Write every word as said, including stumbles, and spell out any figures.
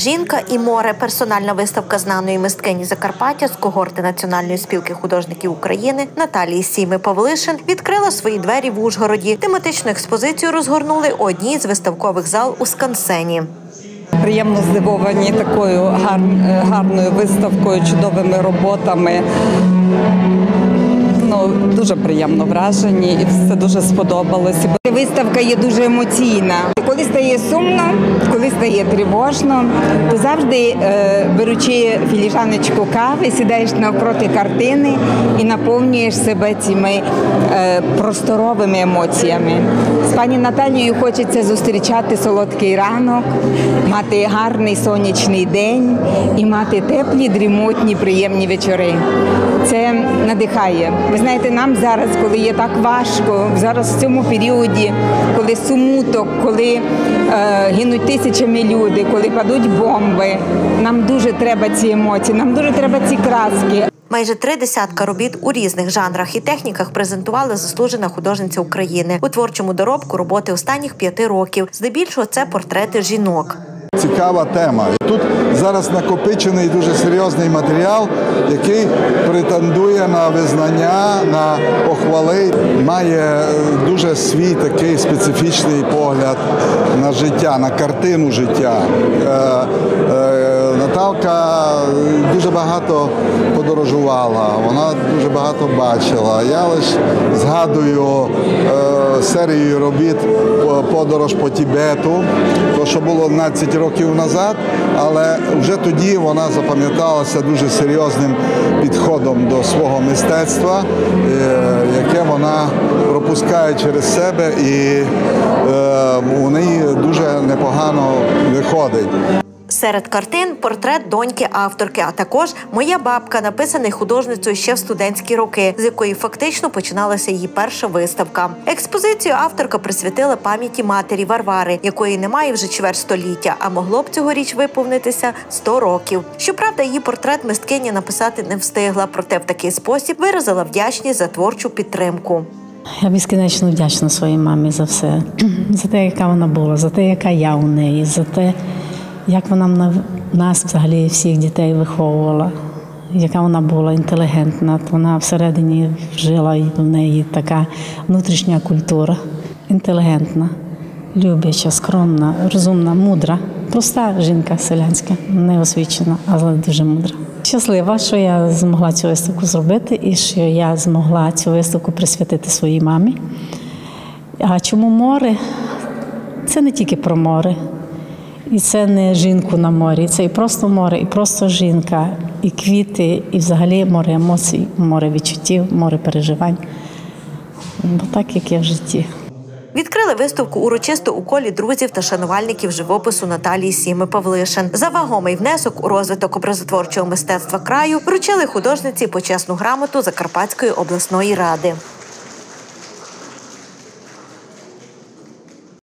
Жінка і море – персональна виставка знаної мисткині Закарпаття з когорти Національної спілки художників України Наталії Сійми-Павлишин відкрила свої двері в Ужгороді. Тематичну експозицію розгорнули у одній з виставкових зал у Скансені. Приємно здивовані такою гар... гарною виставкою, чудовими роботами. Ну, дуже приємно вражені і все дуже сподобалося. Виставка є дуже емоційна. Коли стає сумно, коли стає тривожно, то завжди, беручи філіжаночку кави, сідаєш навпроти картини і наповнюєш себе цими просторовими емоціями. З пані Наталією хочеться зустрічати солодкий ранок, мати гарний сонячний день і мати теплі, дрімотні, приємні вечори. Це надихає. Ви знаєте, нам зараз, коли є так важко, зараз в цьому періоді, коли смуток, коли е, гинуть тисячами люди, коли падуть бомби, нам дуже треба ці емоції, нам дуже треба ці краски. Майже три десятка робіт у різних жанрах і техніках презентувала заслужена художниця України. У творчому доробку роботи останніх п'яти років. Здебільшого це портрети жінок. Цікава тема. Тут зараз накопичений дуже серйозний матеріал, який претендує на визнання, на похвали. Має дуже свій такий специфічний погляд на життя, на картину життя. Наталка дуже багато подорожувала, вона дуже багато бачила. Я лише згадую е, серію робіт «Подорож по Тібету», то, що було дванадцять років назад, але вже тоді вона запам'яталася дуже серйозним підходом до свого мистецтва, е, яке вона пропускає через себе, і е, у неї дуже непогано виходить. Серед картин – портрет доньки авторки, а також «Моя бабка», написаний художницею ще в студентські роки, з якої фактично починалася її перша виставка. Експозицію авторка присвятила пам'яті матері Варвари, якої немає вже чверть століття, а могло б цьогоріч виповнитися сто років. Щоправда, її портрет мисткиня написати не встигла, проте в такий спосіб виразила вдячність за творчу підтримку. Я безкінечно вдячна своїй мамі за все, за те, яка вона була, за те, яка я у неї, за те, як вона нас, взагалі, всіх дітей виховувала, яка вона була інтелігентна. Вона всередині жила, і в неї така внутрішня культура. Інтелігентна, любляча, скромна, розумна, мудра. Проста жінка селянська, неосвічена, але дуже мудра. Щаслива, що я змогла цю виставку зробити і що я змогла цю виставку присвятити своїй мамі. А чому море? Це не тільки про море. І це не жінку на морі, це і просто море, і просто жінка, і квіти, і взагалі море емоцій, море відчуттів, море переживань. Бо так, як є в житті. Відкрили виставку урочисто у колі друзів та шанувальників живопису Наталії Сійми-Павлишин. За вагомий внесок у розвиток образотворчого мистецтва краю вручили художниці почесну грамоту Закарпатської обласної ради.